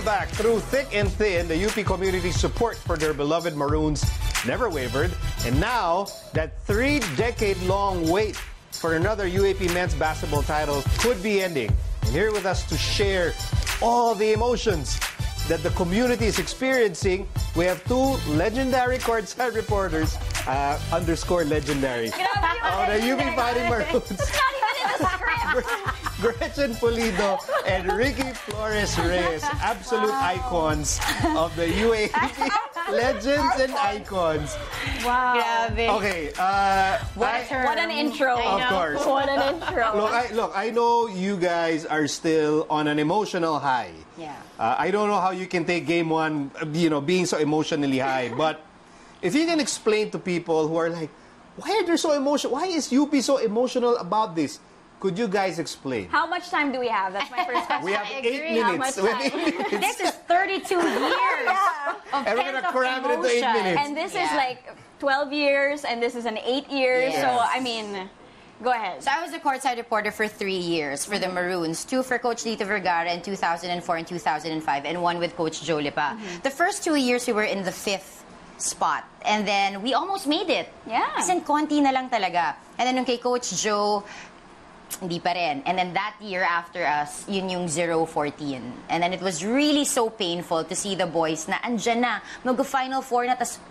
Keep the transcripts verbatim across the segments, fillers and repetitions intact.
back. Through thick and thin, the U P community's support for their beloved Maroons never wavered. And now, that three-decade-long wait for another U A P men's basketball title could be ending. And here with us to share all the emotions that the community is experiencing, we have two legendary courtside reporters, uh, underscore legendary, of the U P Fighting Maroons. Gretchen Pulido and Ricky Flores Reyes, absolute icons of the U A P. Legends and icons. Wow. Grabe. Okay. Uh, what, I, a term. What an intro. Of course. What an intro. Look I, look, I know you guys are still on an emotional high. Yeah. Uh, I don't know how you can take game one, you know, being so emotionally high. But if you can explain to people who are like, why are they so emotional? Why is U P so emotional about this? Could you guys explain? How much time do we have? That's my first question. We have eight minutes. We have eight minutes. This is thirty-two years yeah. of and we're gonna cram it into eight minutes. And this yeah. is like twelve years, and this is an eight years. Yes. So, I mean, go ahead. So I was a courtside reporter for three years for the Maroons. Two for Coach Lito Vergara in two thousand four and two thousand five, and one with Coach Joe Lipa. Mm-hmm. The first two years, we were in the fifth spot. And then, we almost made it. Yeah. Kasi konti na lang talaga. And then, nung kay Coach Joe, hindi pa rin. And then that year after us, yun yung zero fourteen. And then it was really so painful to see the boys na andyan na, mag-final four na, tas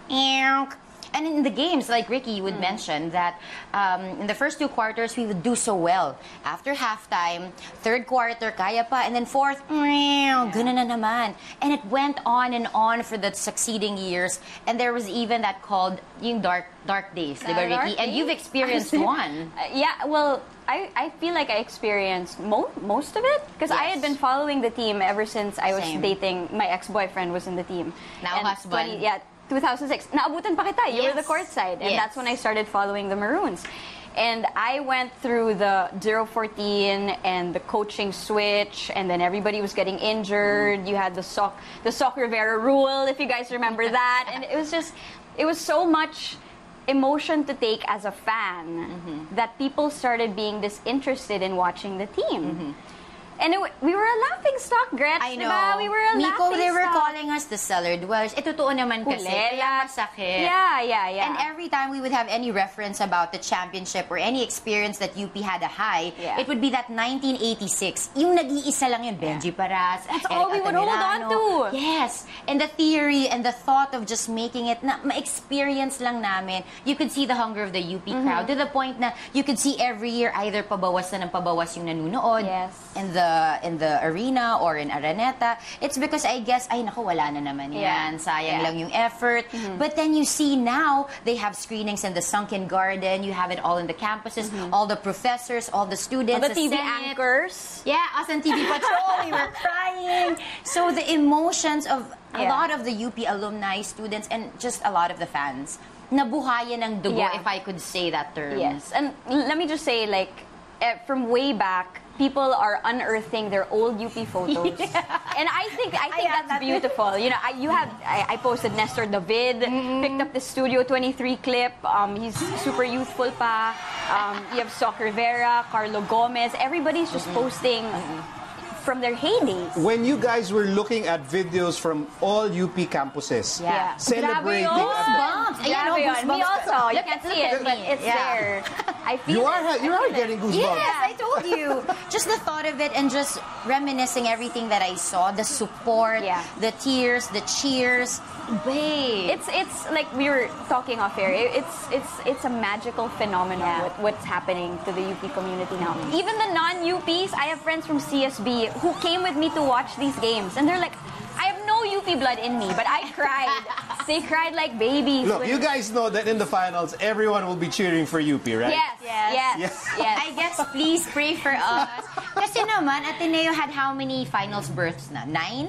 and in the games, like Ricky would mm. mention, that um, in the first two quarters, we would do so well. After halftime, third quarter, kaya pa, and then fourth, yeah. ganun na naman. And it went on and on for the succeeding years. And there was even that called yung dark dark days, uh, di ba, Ricky? And you've experienced one. Uh, yeah, well, I, I feel like I experienced mo most of it because yes. I had been following the team ever since I was Same. dating. My ex-boyfriend was in the team. Now and husband. twenty, yeah, two thousand six. Naabutan pa kita. You yes. were the courtside. And yes. that's when I started following the Maroons. And I went through the zero fourteen and the coaching switch, and then everybody was getting injured. Mm. You had the Soc the Soc Rivera rule, if you guys remember that. And it was just, it was so much emotion to take as a fan mm-hmm. that people started being disinterested in watching the team. Mm-hmm. And it, we were a laughing stock, Gretch. I know. Diba? We were a Miko, laughing they were stock. calling us the cellar dwellers. Eh, totoo naman kasi. Kaya masakit. Yeah, yeah, yeah. And every time we would have any reference about the championship or any experience that U P had a high, yeah. it would be that nineteen eighty-six. Yung nag-iisa lang yun, Benji Paras, That's Eric all we would hold on to. Yes. And the theory and the thought of just making it, na ma-experience lang namin. You could see the hunger of the U P mm-hmm. crowd to the point na you could see every year either pabawas na ng pabawas yung nanunood yes. in the in the arena or in Araneta. It's because I guess, ay naku, wala na naman yan. Yeah. Sayang yeah. lang yung effort. Mm-hmm. But then you see now, they have screenings in the Sunken Garden. You have it all in the campuses. Mm-hmm. All the professors, all the students. All the T V Senate. anchors. Yeah, us on T V Patrol. We were crying. So the emotions of a yeah. lot of the U P alumni, students, and just a lot of the fans, nabuhayan ng dugo, yeah. if I could say that term. Yes. And let me just say, like, eh, from way back, people are unearthing their old U P photos, yeah. and I think I think I that's beautiful. You know, I, you have I, I posted Nestor David, mm-hmm. picked up the Studio twenty-three clip. Um, he's super youthful pa. Um, you have Soc Rivera, Carlo Gomez. Everybody's just mm-hmm. posting. Mm-hmm. from their heydays. When you guys were looking at videos from all U P campuses, yeah. celebrating goosebumps. Grabe yun. Me also. You can't see it, but it's yeah. there. I feel you are it. you are getting goosebumps. Yes, I told you. Just the thought of it and just reminiscing everything that I saw, the support, yeah. the tears, the cheers. Babe. It's it's like we were talking off air. It's it's it's a magical phenomenon yeah. what, what's happening to the U P community now. Mm-hmm. Even the non-U Ps, I have friends from C S B who came with me to watch these games, and they're like, I have no U P blood in me, but I cried. They cried like babies. Look, you guys know that in the finals, everyone will be cheering for U P, right? Yes, yes, yes. yes. yes. I guess please pray for us. Kasi naman, Ateneo had how many finals berths na? Nine?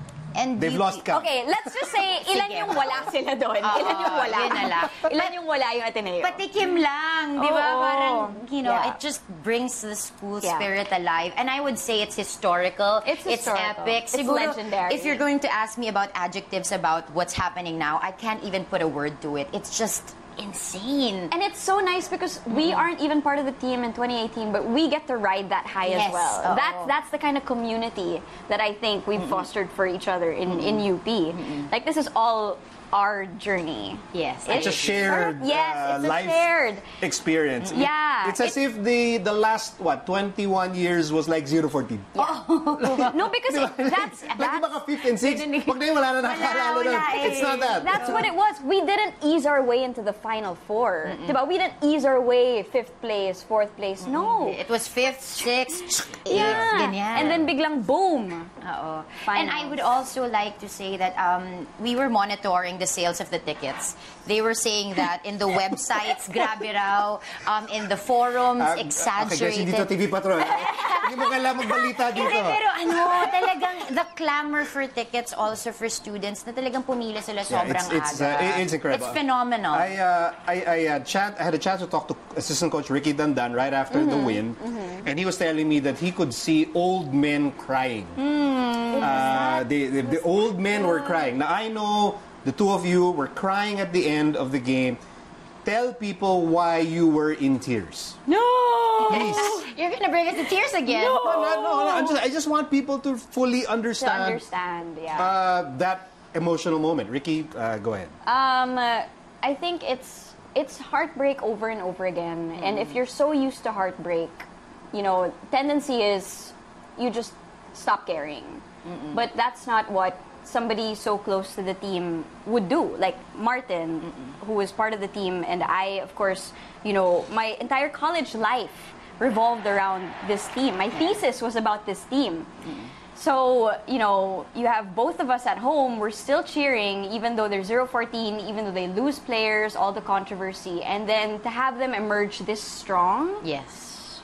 And they've U P lost count. Okay, let's just say, ilan yung wala sila doon? Uh, ilan yung wala? Yun na lang. Ilan yung wala yung Ateneo? Patikim lang, di ba? Oh, Parang, you know, yeah. it just brings the school yeah. spirit alive. And I would say it's historical. It's historical. It's epic. It's Siguro, legendary. if you're going to ask me about adjectives about what's happening now, I can't even put a word to it. It's just insane. And it's so nice because we aren't even part of the team in twenty eighteen, but we get to ride that high Yes, as well. oo. That's that's the kind of community that I think we've fostered for each other in, in U P. Like, this is all our journey. Yes. It's a shared Yes, uh, it's a life shared. experience. It- Yeah, it's as it- if the the last what twenty-one years was like zero fourteen. No, because it, that's Like that's, diba ka fifth and sixth, pag na yun, wala na nakakalala wala nun. It's eh. not that. that's what it was. We didn't ease our way into the final four. Diba? We didn't ease our way fifth place, fourth place. No. It was fifth, sixth, eighth, Yeah. ganyan. And then biglang boom. Oo. Finals. And I would also like to say that um, we were monitoring the sales of the tickets. They were saying that in the websites, grabe raw, um, in the forums, Ah, exaggerated. Okay, guys, dito T V Patrol. Hindi mo kailangan magbalita dito. Hindi, pero ano, talagang the clamor for tickets also for students na talagang pumila sila Yeah, sobrang it's, it's, aga. uh, it's incredible. It's phenomenal. I, uh, I, I, uh, chat, I had a chance to talk to assistant coach Ricky Dandan right after the win, and he was telling me that he could see old men crying. Uh, the, the, the old men were crying. Now, I know the two of you were crying at the end of the game. Tell people why you were in tears. No. Please. You're gonna bring us to tears again. No, no, no, no. I just, I just want people to fully To understand, understand, yeah. uh, that emotional moment. Ricky, uh, go ahead. Um, uh, I think it's it's heartbreak over and over again. And if you're so used to heartbreak, you know, tendency is you just stop caring. But that's not what somebody so close to the team would do. Like Martin, who was part of the team, and I, of course, you know, my entire college life revolved around this team. My thesis was about this team. So, you know, you have both of us at home, we're still cheering, even though they're zero fourteen, even though they lose players, all the controversy. And then to have them emerge this strong, Yes.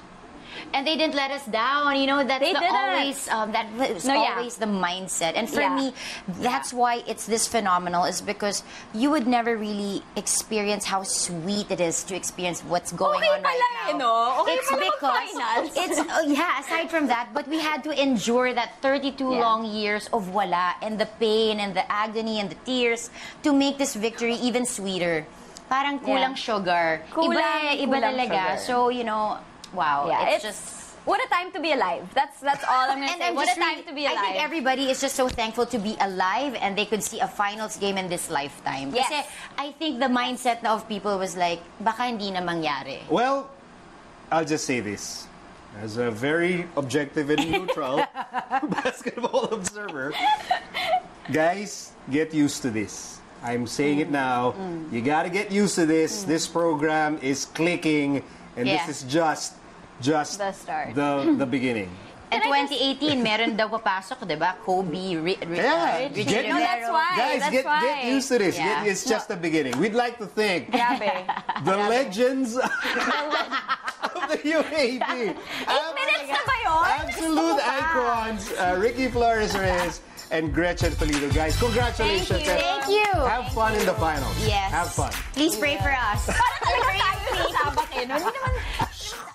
And they didn't let us down. You know, that's They the didn't. always um, that was No, yeah. always the mindset. And for Yeah. me, that's why it's this phenomenal. Is because you would never really experience how sweet it is to experience what's going Okay on right pala eh, now. no? Okay it's pala because finals. it's uh, yeah. Aside from that, but we had to endure that thirty-two Yeah. long years of wala and the pain and the agony and the tears to make this victory even sweeter. Parang kulang Yeah. sugar. Kulang- iba, iba kulang talaga. sugar. So you know. Wow, yeah, it's, it's, just... what a time to be alive. That's that's all I'm gonna And say. I'm What just a time really- to be alive. I think everybody is just so thankful to be alive and they could see a finals game in this lifetime. Yes. Kasi I think the mindset na of people was like, baka hindi na mangyari. Well, I'll just say this. As a very objective and neutral basketball observer, guys, get used to this. I'm saying it now. You gotta get used to this. This program is clicking, and Yeah. this is just, just The start. the, the beginning. And Can I just- twenty eighteen, meron daw papasok, di ba? Kobe, Ri- Ri- Yeah, uh, Richie get- No, that's Rivero. why. Guys, that's get, why. get used to this. Yeah. Get- it's just the beginning. We'd like to thank Grabe. the legends of the U A P. Eight minutes na ba yun? Absolute icons, uh, Ricky Flores Reyes and Gretchen Toledo. Guys, congratulations. Thank you. and Thank you. Have fun in the finals. Yes. Have fun. Please pray for us. Parang talaga tayo sa sabak eh. No? Hindi naman,